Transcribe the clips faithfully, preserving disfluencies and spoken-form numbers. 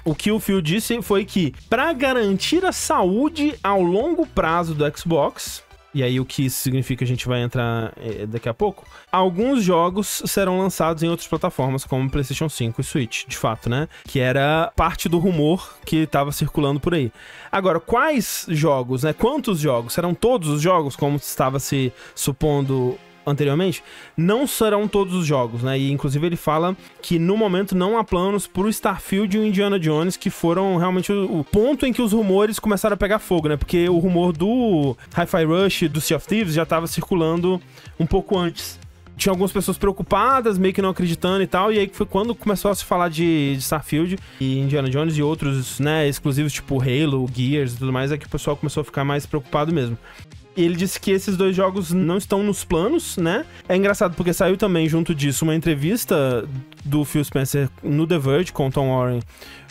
o que o Phil disse foi que, para garantir a saúde ao longo prazo do Xbox, e aí o que isso significa a gente vai entrar é, daqui a pouco, alguns jogos serão lançados em outras plataformas, como PlayStation cinco e Switch, de fato, né? Que era parte do rumor que estava circulando por aí. Agora, quais jogos, né? Quantos jogos? Serão todos os jogos, como estava se supondo anteriormente? Não serão todos os jogos, né? E inclusive ele fala que no momento não há planos pro Starfield e o Indiana Jones, que foram realmente o, o ponto em que os rumores começaram a pegar fogo, né? Porque o rumor do Hi-Fi Rush, do Sea of Thieves, já estava circulando um pouco antes. Tinha algumas pessoas preocupadas, meio que não acreditando e tal, e aí foi quando começou a se falar de, de Starfield e Indiana Jones e outros, né, exclusivos tipo Halo, Gears e tudo mais, é que o pessoal começou a ficar mais preocupado mesmo. E ele disse que esses dois jogos não estão nos planos, né? É engraçado porque saiu também junto disso uma entrevista do Phil Spencer no The Verge com o Tom Warren,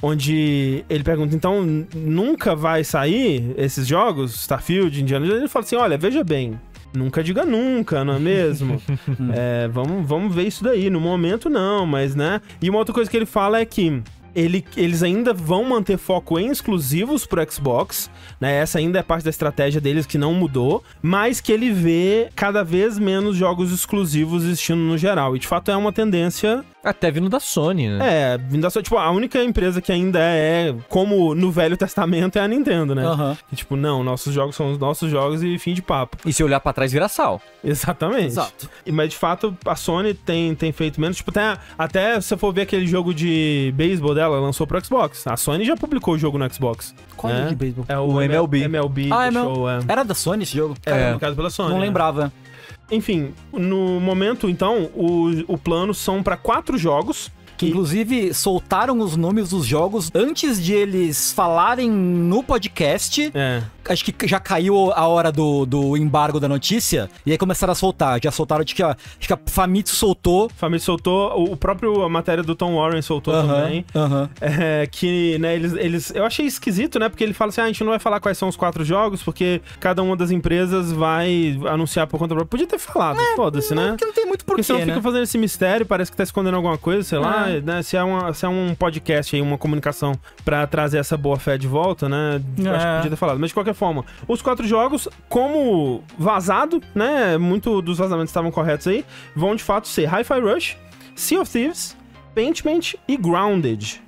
onde ele pergunta, então, nunca vai sair esses jogos, Starfield, Indiana Jones? Ele fala assim, olha, veja bem, nunca diga nunca, não é mesmo? é, vamos, vamos ver isso daí. No momento, não, mas, né? E uma outra coisa que ele fala é que Ele, eles ainda vão manter foco em exclusivos pro Xbox, né? Essa ainda é parte da estratégia deles que não mudou, mas que ele vê cada vez menos jogos exclusivos existindo no geral. E de fato é uma tendência... Até vindo da Sony, né? É, vindo da Sony. Tipo, a única empresa que ainda é, como no Velho Testamento, é a Nintendo, né? Uhum. Que, tipo, não, nossos jogos são os nossos jogos e fim de papo. E se olhar pra trás, vira sal. Exatamente. Exato. E, mas, de fato, a Sony tem, tem feito menos. Tipo, até, até se você for ver aquele jogo de beisebol dela, lançou pro Xbox. A Sony já publicou o jogo no Xbox. Qual é o de beisebol? É o, O M L B. M L B Ah, The M L B. Show, é. Era da Sony esse jogo? É, É. publicado pela Sony. Não né? lembrava. Enfim, no momento, então, o, o plano são pra quatro jogos. Que inclusive soltaram os nomes dos jogos antes de eles falarem no podcast. É. Acho que já caiu a hora do, do embargo da notícia. E aí começaram a soltar. Já soltaram, acho que a, acho que a Famitsu soltou. Famitsu soltou, o próprio a matéria do Tom Warren soltou Aham, também. aham. É, que, né, eles, eles... Eu achei esquisito, né? Porque ele fala assim, ah, a gente não vai falar quais são os quatro jogos, porque cada uma das empresas vai anunciar por conta própria. Podia ter falado, foda-se, né? Porque não tem muito Porque porquê, senão né? fica fazendo esse mistério, parece que tá escondendo alguma coisa, sei lá, né? Se é, uma, se é um podcast aí, uma comunicação pra trazer essa boa fé de volta, né? Eu acho que É. podia ter falado. Mas de qualquer forma, os quatro jogos, como vazado, né? Muito dos vazamentos estavam corretos aí, vão de fato ser Hi-Fi Rush, Sea of Thieves, Paintment e Grounded.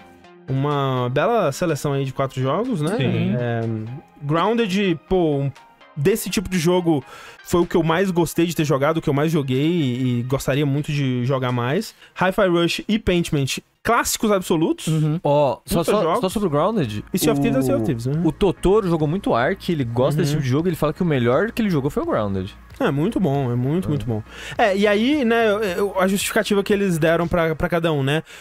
Uma bela seleção aí de quatro jogos, né? Sim. É, Grounded, pô, um desse tipo de jogo foi o que eu mais gostei de ter jogado, o que eu mais joguei e, e gostaria muito de jogar mais. Hi-Fi Rush e Paintment, clássicos absolutos. Uhum. Ó, só, Puta só, jogos. só sobre o Grounded. E Sea of Thieves é o- Sea of Thieves, né? O Totoro jogou muito Ark, ele gosta Uhum. desse tipo de jogo, ele fala que o melhor que ele jogou foi o Grounded. É muito bom, é muito, muito bom. É, e aí, né, eu- a justificativa que eles deram pra, pra cada um, né?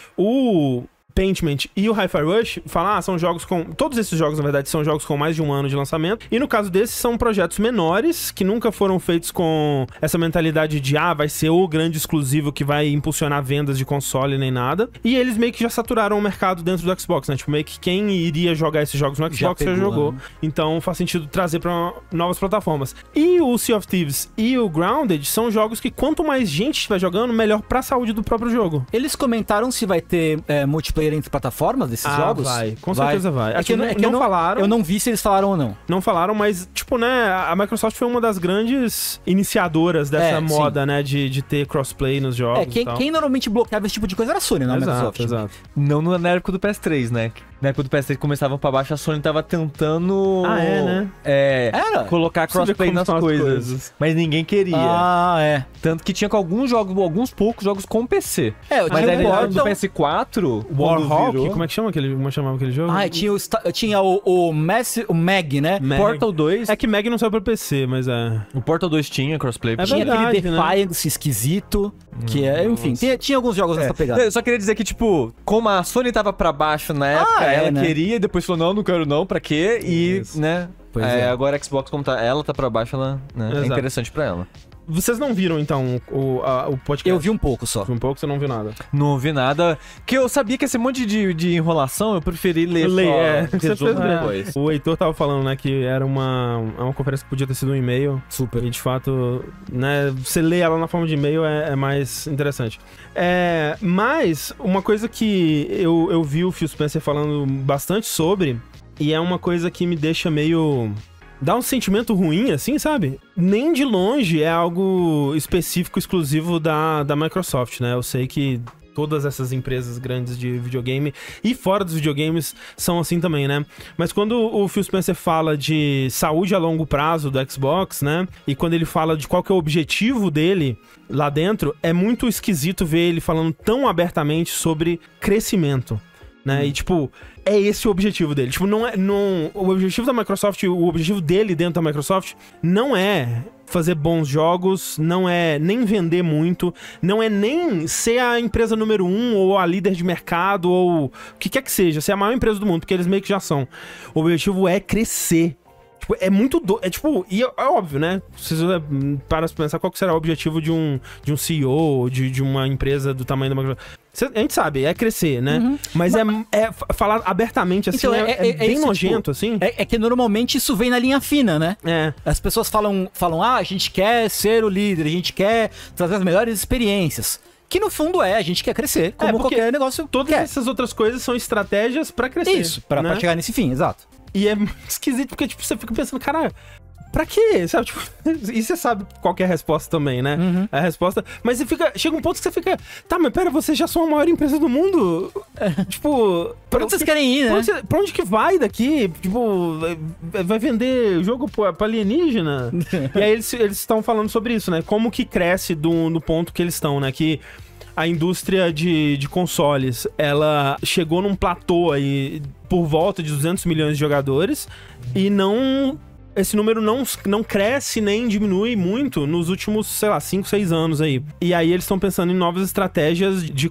O Paintment e o Hi-Fi Rush, falar, ah, são jogos com... Todos esses jogos, na verdade, são jogos com mais de um ano de lançamento. E no caso desses, são projetos menores, que nunca foram feitos com essa mentalidade de, ah, vai ser o grande exclusivo que vai impulsionar vendas de console nem nada. E eles meio que já saturaram o mercado dentro do Xbox, né? Tipo, meio que quem iria jogar esses jogos no Xbox já, pegou, jogou. né? Então faz sentido trazer pra novas plataformas. E o Sea of Thieves e o Grounded são jogos que quanto mais gente estiver jogando, melhor pra saúde do próprio jogo. Eles comentaram se vai ter é, multiplayer entre plataformas desses Ah, jogos? vai. Com certeza vai. É Acho que, eu não- não- é que não eu não falaram. Eu não vi se eles falaram ou não. Não falaram, mas, tipo, né, a Microsoft foi uma das grandes iniciadoras dessa É, moda, né, de, de ter crossplay nos jogos É, quem, e tal. quem normalmente bloqueava esse tipo de coisa era a Sony, não a Exato, Microsoft. exato. Não no- na época do P S três, né? Na época do P S três que começavam pra baixo, a Sony tava tentando... Ah, é, né? É, Era? colocar Você vê crossplay como nas são as coisas, coisas. mas ninguém queria. Ah, é. Tanto que tinha com alguns jogos, alguns poucos jogos com P C. É, eu Mas tinha aí o na época Portal. do P S quatro, quando Warhawk, virou- como é que chama aquele, como é que chamava aquele jogo? Ah, tinha o, Sta- tinha o, o, Mass, o Mag, né? Mag. Portal dois, É que Mag não saiu pra P C, mas é... o Portal dois tinha crossplay. É Tinha verdade, aquele né? Defiance esquisito, que é, enfim, tinha, tinha alguns jogos nessa pegada. Eu só queria dizer que, tipo, como a Sony tava pra baixo na época, é, ela né? queria, e depois falou, não, não quero não, pra quê? E, Isso. né, Pois é, é. agora a Xbox, como tá, ela tá pra baixo, ela, né, é Exato. interessante pra ela. Vocês não viram, então, o, a, o podcast? Eu vi um pouco só. Um pouco, você não viu nada. Não ouvi nada. Que eu sabia que esse monte de, de enrolação, eu preferi ler Lê, só é, resumo você fez depois. O Heitor tava falando, né, que era uma, uma conferência que podia ter sido um e-mail. Super. E, de fato, né, você lê ela na forma de e-mail é, é mais interessante. É, mas, uma coisa que eu, eu vi o Phil Spencer falando bastante sobre, e é uma coisa que me deixa meio... dá um sentimento ruim, assim, sabe? Nem de longe é algo específico, exclusivo da, da Microsoft, né? Eu sei que todas essas empresas grandes de videogame e fora dos videogames são assim também, né? Mas quando o Phil Spencer fala de saúde a longo prazo do Xbox, né? E quando ele fala de qual que é o objetivo dele lá dentro, é muito esquisito ver ele falando tão abertamente sobre crescimento. Né? Hum. E, tipo, é esse o objetivo dele. Tipo, não é. Não, o objetivo da Microsoft, o objetivo dele dentro da Microsoft não é fazer bons jogos, não é nem vender muito, não é nem ser a empresa número um, ou a líder de mercado, ou o que quer que seja, ser a maior empresa do mundo, porque eles meio que já são. O objetivo é crescer. Tipo, é muito do... É tipo... E é, é óbvio, né? Se você para pra pensar qual que será o objetivo de um, de um C E O, de, de uma empresa do tamanho da Microsoft. Cê, a gente sabe, é crescer, né? Uhum. Mas, Mas é, é falar abertamente, assim, então, é, é, é, é bem esse, nojento, tipo, assim. É, é que normalmente isso vem na linha fina, né? É. As pessoas falam, falam, ah, a gente quer ser o líder, a gente quer trazer as melhores experiências. Que no fundo é, a gente quer crescer, como é, qualquer negócio todas quer. Essas outras coisas são estratégias pra crescer. Isso, pra, né? pra chegar nesse fim, exato. E é esquisito, porque, tipo, você fica pensando, cara, pra quê? Sabe, tipo, e você sabe qual que é a resposta também, né? Uhum. A resposta... Mas você fica... Chega um ponto que você fica... Tá, mas pera, vocês já são a maior empresa do mundo? É. Tipo... Pra onde vocês querem ir, né? Pra onde, você, pra onde que vai daqui? Tipo, vai vender jogo pra, pra alienígena? E aí eles estão falando sobre isso, né? Como que cresce do, do ponto que eles estão, né? Que... A indústria de, de consoles, ela chegou num platô aí por volta de duzentos milhões de jogadores e não... Esse número não, não cresce nem diminui muito nos últimos, sei lá, cinco, seis anos aí. E aí eles estão pensando em novas estratégias de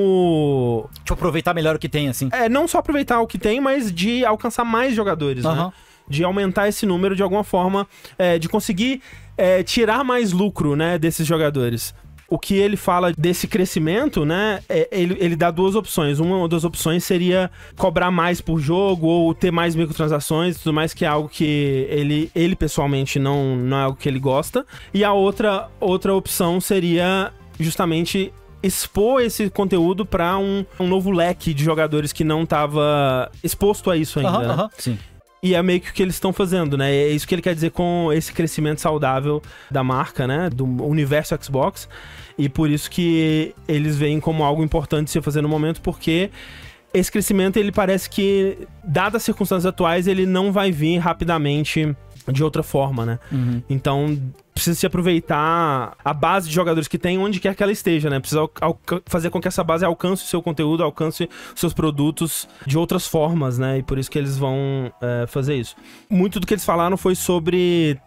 como... De aproveitar melhor o que tem, assim. É, não só aproveitar o que tem, mas de alcançar mais jogadores, uhum. né? De aumentar esse número de alguma forma, é, de conseguir é, tirar mais lucro, né, desses jogadores. O que ele fala desse crescimento, né, é, ele, ele dá duas opções. Uma das opções seria cobrar mais por jogo ou ter mais microtransações e tudo mais, que é algo que ele, ele pessoalmente não, não é algo que ele gosta. E a outra, outra opção seria justamente expor esse conteúdo para um, um novo leque de jogadores que não estava exposto a isso ainda. Aham, né? aham, sim. E é meio que o que eles estão fazendo, né? É isso que ele quer dizer com esse crescimento saudável da marca, né? Do universo Xbox. E por isso que eles veem como algo importante se fazer no momento, porque esse crescimento, ele parece que, dadas as circunstâncias atuais, ele não vai vir rapidamente de outra forma, né? Uhum. Então, precisa se aproveitar a base de jogadores que tem onde quer que ela esteja, né? Precisa fazer com que essa base alcance o seu conteúdo, alcance seus produtos de outras formas, né? E por isso que eles vão é, fazer isso. Muito do que eles falaram foi sobre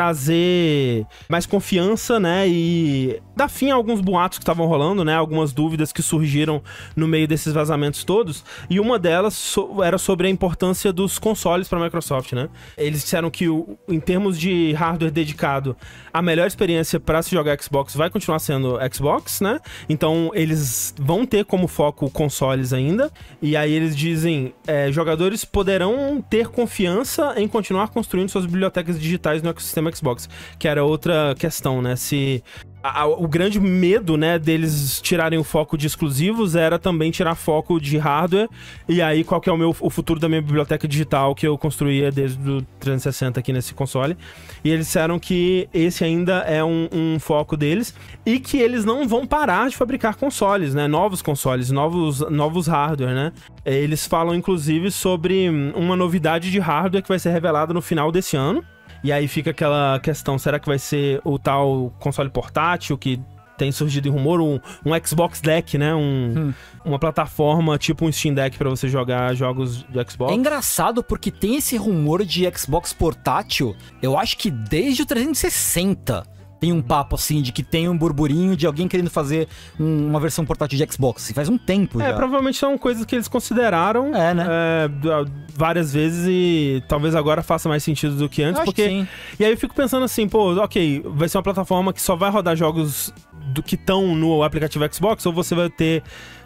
trazer mais confiança, né, e dar fim a alguns boatos que estavam rolando, né, algumas dúvidas que surgiram no meio desses vazamentos todos, e uma delas so- era sobre a importância dos consoles para a Microsoft, né. Eles disseram que, o, em termos de hardware dedicado, a melhor experiência para se jogar Xbox vai continuar sendo Xbox, né, então eles vão ter como foco consoles ainda, e aí eles dizem, é, jogadores poderão ter confiança em continuar construindo suas bibliotecas digitais no ecossistema Xbox, que era outra questão, né? Se a, a, o grande medo, né, deles tirarem o foco de exclusivos era também tirar foco de hardware, e aí qual que é o, meu, o futuro da minha biblioteca digital que eu construía desde o trezentos e sessenta aqui nesse console. E eles disseram que esse ainda é um, um foco deles, e que eles não vão parar de fabricar consoles, né? Novos consoles, novos, novos hardware, né? Eles falam, inclusive, sobre uma novidade de hardware que vai ser revelada no final desse ano. E aí fica aquela questão, será que vai ser o tal console portátil que tem surgido em rumor, um, um Xbox Deck, né? Um, hum. Uma plataforma tipo um Steam Deck pra você jogar jogos de Xbox. É engraçado porque tem esse rumor de Xbox portátil, eu acho que desde o trezentos e sessenta tem um papo assim de que tem um burburinho de alguém querendo fazer um- uma versão portátil de Xbox. Faz um tempo É, já. provavelmente são coisas que eles consideraram É, né? é, d- várias vezes e talvez agora faça mais sentido do que Eu antes, acho porque... que sim. E aí eu fico pensando assim, pô, ok, vai ser uma plataforma que só vai rodar jogos do que estão no aplicativo Xbox, ou você vai ter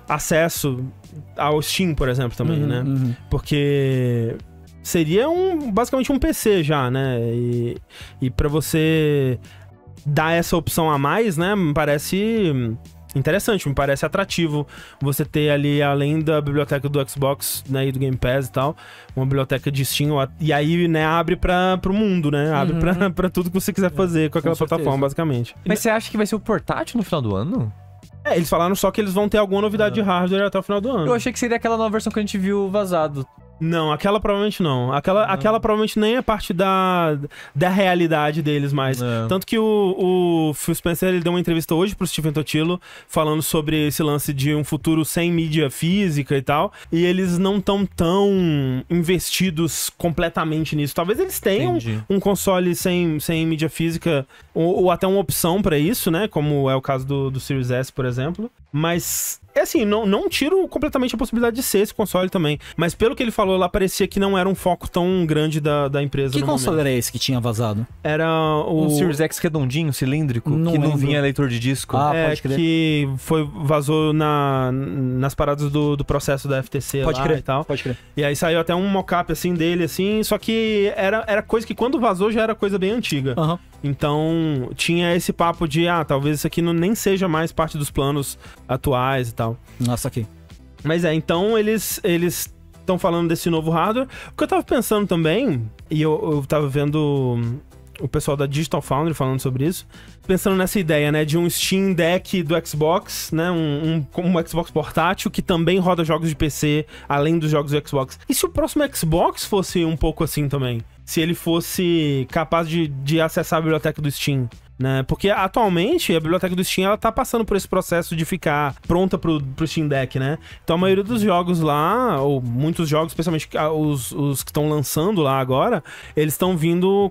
acesso ao Steam, por exemplo, também, Uhum, né? uhum. Porque seria um, basicamente um P C já, né? E, e para você dar essa opção a mais, né? Me parece interessante, me parece atrativo você ter ali, além da biblioteca do Xbox, né, e do Game Pass e tal, uma biblioteca de Steam, e aí, né, abre para pro mundo, né? Abre Uhum. pra, pra tudo que você quiser fazer com aquela certeza. plataforma, basicamente. Mas você acha que vai ser o portátil no final do ano? É, eles falaram só que eles vão ter alguma novidade de hardware até o final do ano. Eu achei que seria aquela nova versão que a gente viu vazado. Não, aquela provavelmente não. Aquela, aquela provavelmente nem é parte da, da realidade deles mais. É. Tanto que o, o Phil Spencer ele deu uma entrevista hoje pro Stephen Totilo falando sobre esse lance de um futuro sem mídia física e tal. E eles não estão tão investidos completamente nisso. Talvez eles tenham Entendi. um console sem, sem mídia física ou, ou até uma opção pra isso, né? Como é o caso do, do Series S, por exemplo. Mas... É assim, não, não tiro completamente a possibilidade de ser esse console também. Mas pelo que ele falou lá, parecia que não era um foco tão grande da, da empresa. Que no console momento. era esse que tinha vazado? Era o... Um Series X redondinho, cilíndrico, Não que não lembro. vinha leitor de disco. Ah, é, pode crer. que foi, vazou na, nas paradas do, do processo da F T C Pode lá crer, e tal. pode crer. E aí saiu até um mockup assim dele, assim, só que era, era coisa que quando vazou já era coisa bem antiga. Aham. Então tinha esse papo de, ah, talvez isso aqui não, nem seja mais parte dos planos atuais e tal. Nossa, aqui. Mas é, então eles eles estão falando desse novo hardware. O que eu tava pensando também, e eu, eu tava vendo o pessoal da Digital Foundry falando sobre isso, pensando nessa ideia, né, de um Steam Deck do Xbox, né, um, um, um Xbox portátil que também roda jogos de P C, além dos jogos do Xbox. E se o próximo Xbox fosse um pouco assim também? Se ele fosse capaz de, de acessar a biblioteca do Steam, né? Porque atualmente a biblioteca do Steam ela tá passando por esse processo de ficar pronta pro, pro Steam Deck, né? Então a maioria dos jogos lá, ou muitos jogos, especialmente os, os que estão lançando lá agora, eles estão vindo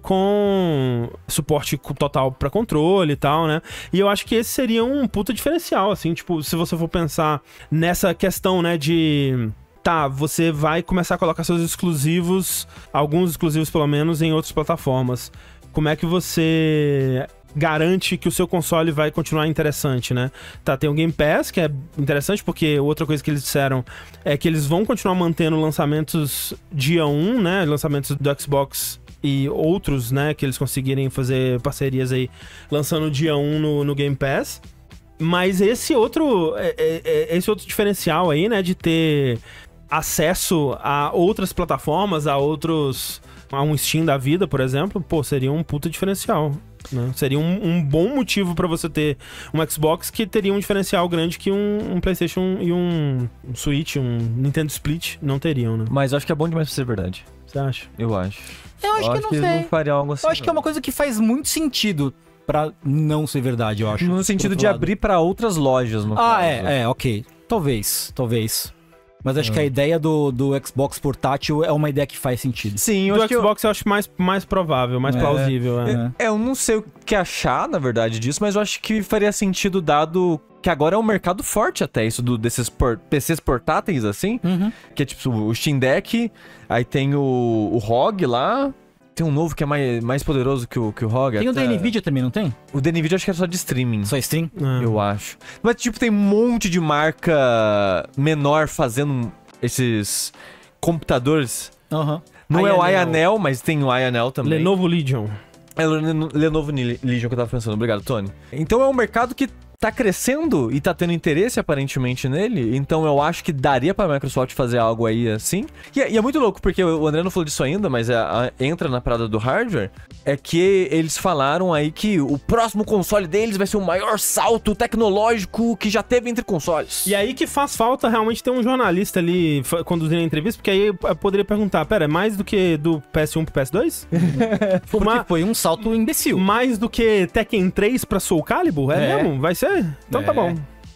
com suporte total pra controle e tal, né? E eu acho que esse seria um puta diferencial, assim, tipo, se você for pensar nessa questão, né, de... Tá, você vai começar a colocar seus exclusivos, alguns exclusivos pelo menos, em outras plataformas. Como é que você garante que o seu console vai continuar interessante, né? Tá, tem o Game Pass, que é interessante, porque outra coisa que eles disseram é que eles vão continuar mantendo lançamentos dia um, né? Lançamentos do Xbox e outros, né? Que eles conseguirem fazer parcerias aí, lançando dia um no, no Game Pass. Mas esse outro, é, é, esse outro diferencial aí, né? De ter acesso a outras plataformas, a outros... a um Steam da vida, por exemplo, pô, seria um puta diferencial, né? Seria um, um bom motivo pra você ter um Xbox que teria um diferencial grande que um, um PlayStation e um, um Switch, um Nintendo Split não teriam, né? Mas eu acho que é bom demais pra ser verdade. Você acha? Eu acho. Eu acho que eu não eles sei. não fariam algo assim. Eu acho que é uma coisa que faz muito sentido pra não ser verdade, eu acho. No por sentido outro de lado. abrir pra outras lojas, no Ah, caso. é, é, ok. Talvez, talvez. Mas acho que a ideia do, do Xbox portátil é uma ideia que faz sentido. Sim, eu Do acho que eu- Xbox eu acho mais, mais provável, mais É. plausível, é. É. É, eu não sei o que achar, na verdade, disso, mas eu acho que faria sentido dado que agora é um mercado forte até, isso do, desses por- P Cs portáteis, assim, Uhum. que é tipo o Steam Deck, aí tem o, o R O G lá, tem um novo que é mais, mais poderoso que o, que o R O G. Tem o até- da Nvidia também, não tem? O da Nvidia acho que é só de streaming, Só stream? É. eu acho. Mas tipo, tem um monte de marca menor fazendo esses computadores. Aham. Não é o Ionel. Ionel, mas tem o Ionel também. Lenovo Legion. É o Leno- Lenovo Ni- Legion que eu tava pensando. Obrigado, Tony. Então é um mercado que tá crescendo e tá tendo interesse aparentemente nele. Então eu acho que daria pra Microsoft fazer algo aí assim. E é, e é muito louco, porque o André não falou disso ainda, mas é- a- entra na parada do hardware. É que eles falaram aí que o próximo console deles vai ser o maior salto tecnológico que já teve entre consoles. E aí que faz falta realmente ter um jornalista ali fa- conduzindo a entrevista, porque aí eu poderia perguntar, pera, é mais do que do P S um pro P S dois? Tipo, Porque ma- foi um salto imbecil. mais do que Tekken três pra Soul Calibur? É, É. mesmo? Vai ser? Então tá É. bom.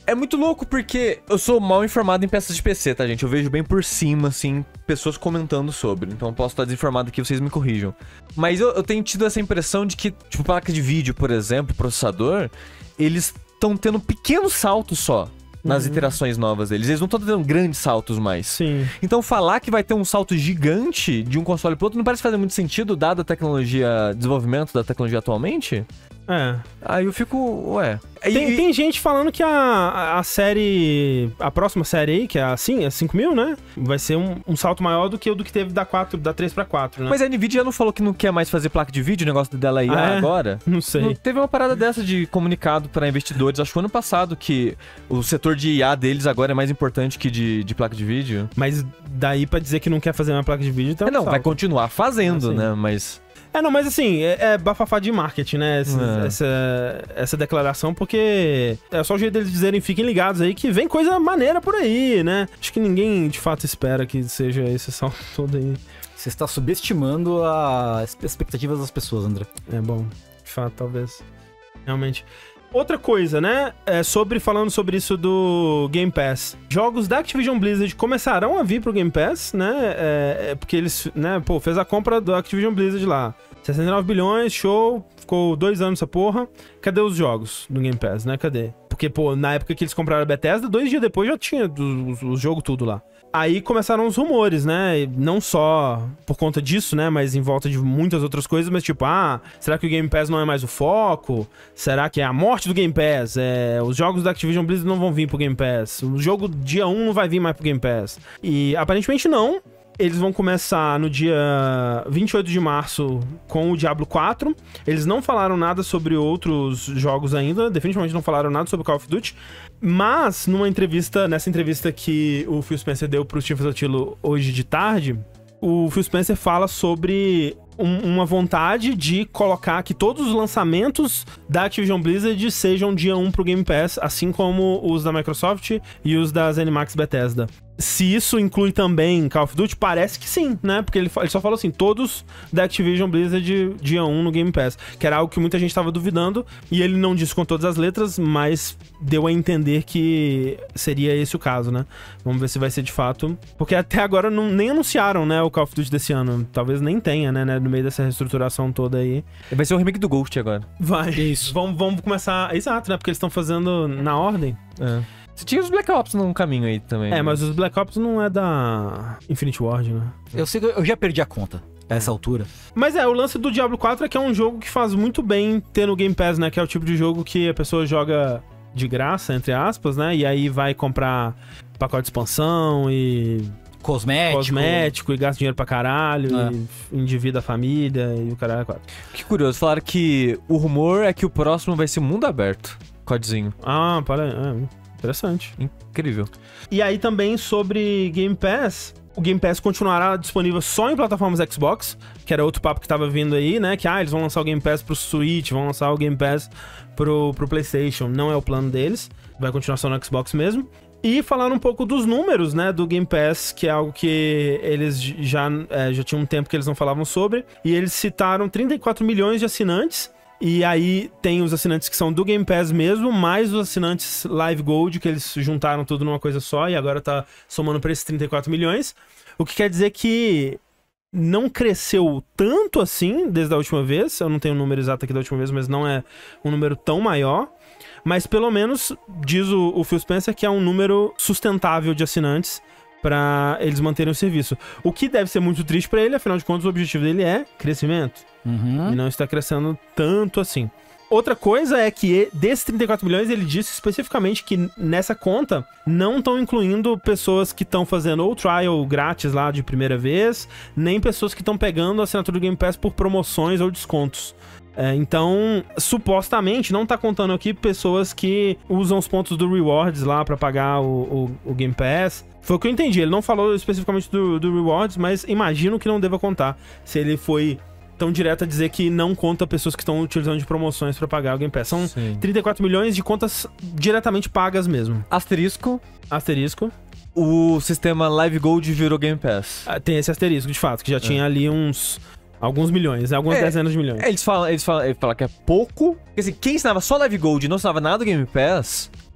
É muito louco porque eu sou mal informado em peças de P C, tá, gente? Eu vejo bem por cima, assim, pessoas comentando sobre. Então eu posso estar desinformado aqui, vocês me corrijam. Mas eu, eu tenho tido essa impressão de que, tipo, placa de vídeo, por exemplo, processador, eles estão tendo pequenos saltos só nas uhum. iterações novas deles. Eles não estão tendo grandes saltos mais. Sim. Então falar que vai ter um salto gigante de um console pro outro não parece fazer muito sentido, dado a tecnologia, desenvolvimento da tecnologia atualmente? É. Aí eu fico, ué... Tem, e... tem gente falando que a, a série... A próxima série aí, que é a, assim, a cinco mil, né? Vai ser um, um salto maior do que o do que teve da, quatro, da três pra quatro, né? Mas a Nvidia já não falou que não quer mais fazer placa de vídeo, o negócio dela I A ah, é? agora? Não sei. Não, teve uma parada dessa de comunicado pra investidores, acho que ano passado, que o setor de I A deles agora é mais importante que de, de placa de vídeo. Mas daí pra dizer que não quer fazer uma placa de vídeo, então... É, não, salto. vai continuar fazendo, ah, né? Mas... É, não, mas assim, é, é bafafá de marketing, né? Essa, é. essa, essa declaração, porque é só o jeito deles dizerem, fiquem ligados aí, que vem coisa maneira por aí, né? Acho que ninguém, de fato, espera que seja esse salto todo aí. Você está subestimando as expectativas das pessoas, André. É bom, de fato, talvez. Realmente. Outra coisa, né? É sobre, falando sobre isso do Game Pass. Jogos da Activision Blizzard começarão a vir pro Game Pass, né? É, é porque eles, né? Pô, fez a compra do Activision Blizzard lá. sessenta e nove bilhões, show. Ficou dois anos essa porra. Cadê os jogos do Game Pass, né? Cadê? Porque, pô, na época que eles compraram a Bethesda, dois dias depois já tinha o jogo tudo lá. Aí começaram os rumores, né? Não só por conta disso, né? Mas em volta de muitas outras coisas. Mas tipo, ah, será que o Game Pass não é mais o foco? Será que é a morte do Game Pass? É, os jogos da Activision Blizzard não vão vir pro Game Pass. O jogo dia um não vai vir mais pro Game Pass. E aparentemente não. Eles vão começar no dia vinte e oito de março com o Diablo quatro. Eles não falaram nada sobre outros jogos ainda. Definitivamente não falaram nada sobre Call of Duty. Mas, numa entrevista, nessa entrevista que o Phil Spencer deu pro Steve Sotilo hoje de tarde, o Phil Spencer fala sobre um, uma vontade de colocar que todos os lançamentos da Activision Blizzard sejam dia um pro Game Pass, assim como os da Microsoft e os da ZeniMax Bethesda. Se isso inclui também Call of Duty, parece que sim, né? Porque ele, ele só falou assim, todos da Activision Blizzard dia um no Game Pass, que era algo que muita gente estava duvidando, e ele não disse com todas as letras, mas deu a entender que seria esse o caso, né? Vamos ver se vai ser de fato, porque até agora não, nem anunciaram, né, o Call of Duty desse ano, talvez nem tenha, né, no meio dessa reestruturação toda aí. Vai ser o remake do Ghost agora. Vai. Isso. Vamos, vamos começar, exato, né, porque eles estão fazendo na ordem. É. Você tinha os Black Ops num caminho aí também. É, né? Mas os Black Ops não é da Infinity Ward, né? Eu sei que eu já perdi a conta a essa altura. Mas é, o lance do Diablo quatro é que é um jogo que faz muito bem ter no Game Pass, né? Que é o tipo de jogo que a pessoa joga de graça, entre aspas, né? E aí vai comprar pacote de expansão e... Cosmético. Cosmético e gasta dinheiro pra caralho, é. e endivida a família e o caralho é quatro. Que curioso, falaram que o rumor é que o próximo vai ser mundo aberto. Codezinho. Ah, para aí. É. Interessante. Incrível. E aí também sobre Game Pass, o Game Pass continuará disponível só em plataformas Xbox, que era outro papo que tava vindo aí, né? Que ah, eles vão lançar o Game Pass pro Switch, vão lançar o Game Pass pro, pro PlayStation. Não é o plano deles, vai continuar só no Xbox mesmo. E falar um pouco dos números, né, do Game Pass, que é algo que eles já, é, já tinham um tempo que eles não falavam sobre. E eles citaram trinta e quatro milhões de assinantes. E aí tem os assinantes que são do Game Pass mesmo, mais os assinantes Live Gold, que eles juntaram tudo numa coisa só e agora tá somando para esses trinta e quatro milhões. O que quer dizer que não cresceu tanto assim desde a última vez. Eu não tenho o número exato aqui da última vez, mas não é um número tão maior. Mas pelo menos, diz o, o Phil Spencer, que é um número sustentável de assinantes para eles manterem o serviço. O que deve ser muito triste para ele, afinal de contas o objetivo dele é crescimento. Uhum. E não está crescendo tanto assim. Outra coisa é que desses trinta e quatro milhões, ele disse especificamente que nessa conta não estão incluindo pessoas que estão fazendo ou trial grátis lá de primeira vez, nem pessoas que estão pegando a assinatura do Game Pass por promoções ou descontos. É, então, supostamente, não tá contando aqui pessoas que usam os pontos do Rewards lá pra pagar o, o, o Game Pass. Foi o que eu entendi, ele não falou especificamente do, do Rewards, mas imagino que não deva contar. Se ele foi tão direto a dizer que não conta pessoas que estão utilizando de promoções pra pagar o Game Pass. São Sim. trinta e quatro milhões de contas diretamente pagas mesmo. Asterisco. Asterisco. O sistema Live Gold virou Game Pass. Ah, tem esse asterisco, de fato, que já é. tinha ali uns... Alguns milhões, né? Algumas é, dezenas de milhões. Eles falam, eles, falam, eles falam que é pouco. Porque assim, quem ensinava só Live Gold e não ensinava nada do Game Pass,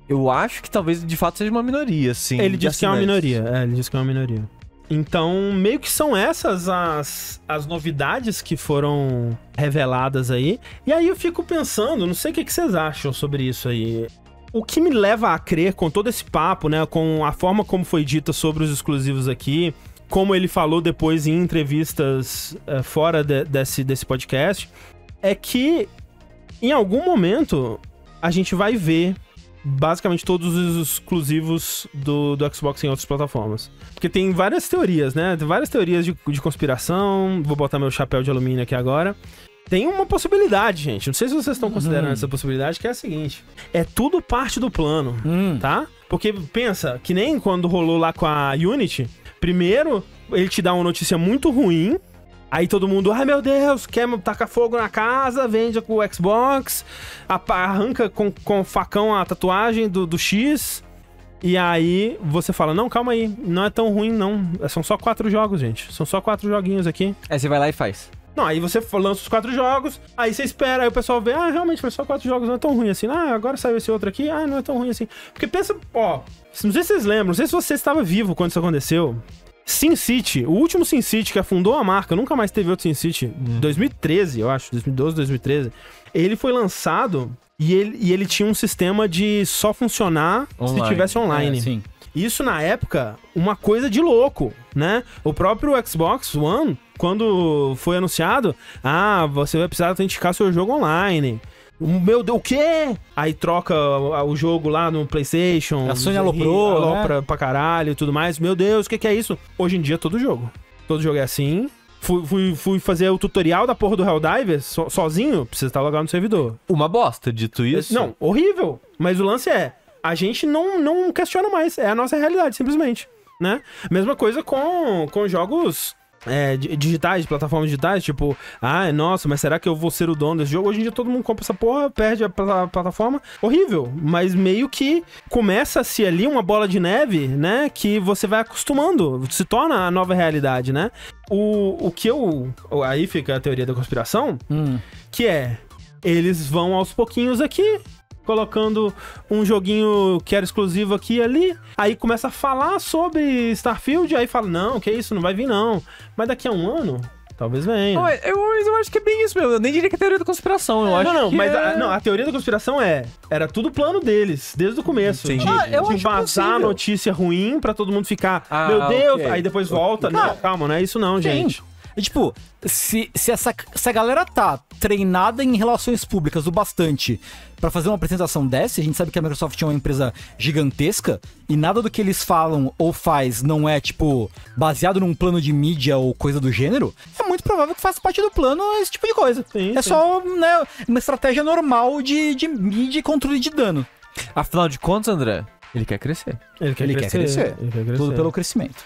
Eu acho que talvez de fato seja uma minoria, sim. Ele de disse que é uma assinantes. minoria. É, ele disse que é uma minoria. Então, meio que são essas as, as novidades que foram reveladas aí. E aí eu fico pensando, não sei o que, que vocês acham sobre isso aí. O que me leva a crer com todo esse papo, né? Com a forma como foi dita sobre os exclusivos aqui, como ele falou depois em entrevistas é, fora de, desse, desse podcast, é que em algum momento a gente vai ver basicamente todos os exclusivos do, do Xbox em outras plataformas. Porque tem várias teorias, né? Tem várias teorias de, de conspiração. Vou botar meu chapéu de alumínio aqui agora. Tem uma possibilidade, gente. Não sei se vocês estão considerando hum. essa possibilidade, que é a seguinte. É tudo parte do plano, hum. tá? Porque pensa, que nem quando rolou lá com a Unity. Primeiro, ele te dá uma notícia muito ruim. Aí todo mundo, ai meu Deus, quer tacar fogo na casa, vende com o Xbox, arranca com, com facão a tatuagem do, do X. E aí você fala, não, calma aí, não é tão ruim não. São só quatro jogos, gente. São só quatro joguinhos aqui. Aí você vai lá e faz. Não, aí você lança os quatro jogos, aí você espera, aí o pessoal vê, ah, realmente foi só quatro jogos, não é tão ruim assim. Ah, agora saiu esse outro aqui, ah, não é tão ruim assim. Porque pensa, ó, não sei se vocês lembram, não sei se você estava vivo quando isso aconteceu. SimCity, o último SimCity que afundou a marca, nunca mais teve outro SimCity, hum. dois mil e treze, eu acho, dois mil e doze, dois mil e treze. Ele foi lançado e ele, e ele tinha um sistema de só funcionar online. Se tivesse online. É, sim. Isso na época, uma coisa de louco, né? O próprio Xbox One, quando foi anunciado, ah, você vai precisar autenticar seu jogo online. Meu Deus, o quê? Aí troca o jogo lá no PlayStation. A Sony aloprou, alopra né? pra caralho e tudo mais. Meu Deus, o que, que é isso? Hoje em dia, todo jogo. Todo jogo é assim. Fui, fui, fui fazer o tutorial da porra do Helldivers so, sozinho. Precisa estar logado no servidor. Uma bosta, dito isso. Não, horrível. Mas o lance é, a gente não, não questiona mais. É a nossa realidade, simplesmente. Né? Mesma coisa com, com jogos... É, digitais, de plataformas digitais, tipo, ah, nossa, mas será que eu vou ser o dono desse jogo? Hoje em dia todo mundo compra essa porra, perde a plataforma, horrível, mas meio que começa-se ali uma bola de neve, né, que você vai acostumando, se torna a nova realidade, né? O, o que eu... Aí fica a teoria da conspiração, hum. que é, eles vão aos pouquinhos aqui, colocando um joguinho que era exclusivo aqui e ali, aí começa a falar sobre Starfield, aí fala, não, que isso, não vai vir não. Mas daqui a um ano, talvez venha. Não, eu, eu acho que é bem isso mesmo, eu nem diria que é teoria da conspiração, eu é, acho não, não, que mas é... a, não, a teoria da conspiração é, era tudo plano deles, desde o começo. Entendi. De, Ah, eu de acho vazar possível. notícia ruim pra todo mundo ficar, Ah, meu Deus, okay. aí depois volta. Não, não, calma, não é isso não, Sim. gente. E, tipo, se, se, essa, se a galera tá treinada em relações públicas o bastante pra fazer uma apresentação dessa, a gente sabe que a Microsoft é uma empresa gigantesca e nada do que eles falam ou faz não é, tipo, baseado num plano de mídia ou coisa do gênero, é muito provável que faça parte do plano esse tipo de coisa. Sim, é sim. só, né, uma estratégia normal de, de mídia e controle de dano. Afinal de contas, André, ele quer crescer. Ele quer, Ele crescer, quer crescer. Ele quer crescer. Tudo pelo crescimento.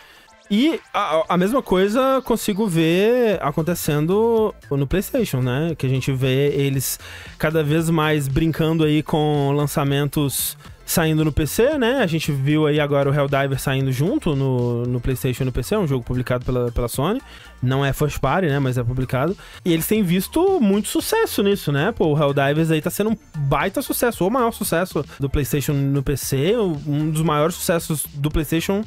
E a, a mesma coisa consigo ver acontecendo no PlayStation, né? Que a gente vê eles cada vez mais brincando aí com lançamentos saindo no P C, né? A gente viu aí agora o Helldivers saindo junto no, no PlayStation e no P C, é um jogo publicado pela, pela Sony. Não é first party, né? Mas é publicado. E eles têm visto muito sucesso nisso, né? Pô, o Helldivers aí tá sendo um baita sucesso, ou o maior sucesso do PlayStation no P C, um dos maiores sucessos do PlayStation,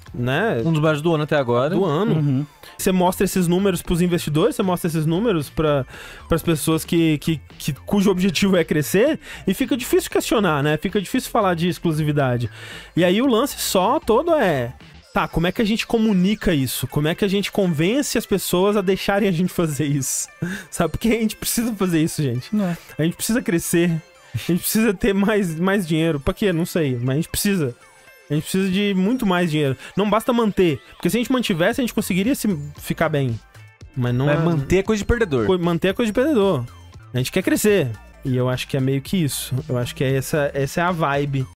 né? Um dos maiores do ano até agora. Do ano. Uhum. Você mostra esses números pros investidores, você mostra esses números para as pessoas que, que, que, cujo objetivo é crescer, e fica difícil questionar, né? Fica difícil falar de exclusividade. E aí o lance só todo é... Tá, como é que a gente comunica isso? Como é que a gente convence as pessoas a deixarem a gente fazer isso? Sabe? Porque a gente precisa fazer isso, gente. Não é. A gente precisa crescer. A gente precisa ter mais, mais dinheiro. Pra quê? Não sei. Mas a gente precisa. A gente precisa de muito mais dinheiro. Não basta manter. Porque se a gente mantivesse, a gente conseguiria se ficar bem. Mas não é... é... manter é coisa de perdedor. Co- manter é coisa de perdedor. A gente quer crescer. E eu acho que é meio que isso. Eu acho que é essa, essa é a vibe